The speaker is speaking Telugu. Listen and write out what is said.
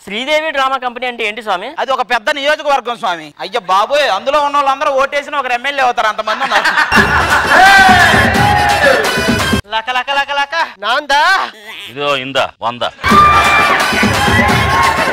శ్రీదేవి డ్రామా కంపెనీ అంటే ఏంటి స్వామి? అది ఒక పెద్ద నియోజకవర్గం స్వామి. అయ్యా బాబోయ్, అందులో ఉన్న వాళ్ళందరూ ఓటేసిన ఒక ఎమ్మెల్యే అవుతారు, అంతమంది ఉన్నారు. లక లక లక లక నాందా ఇదో ఇందా 100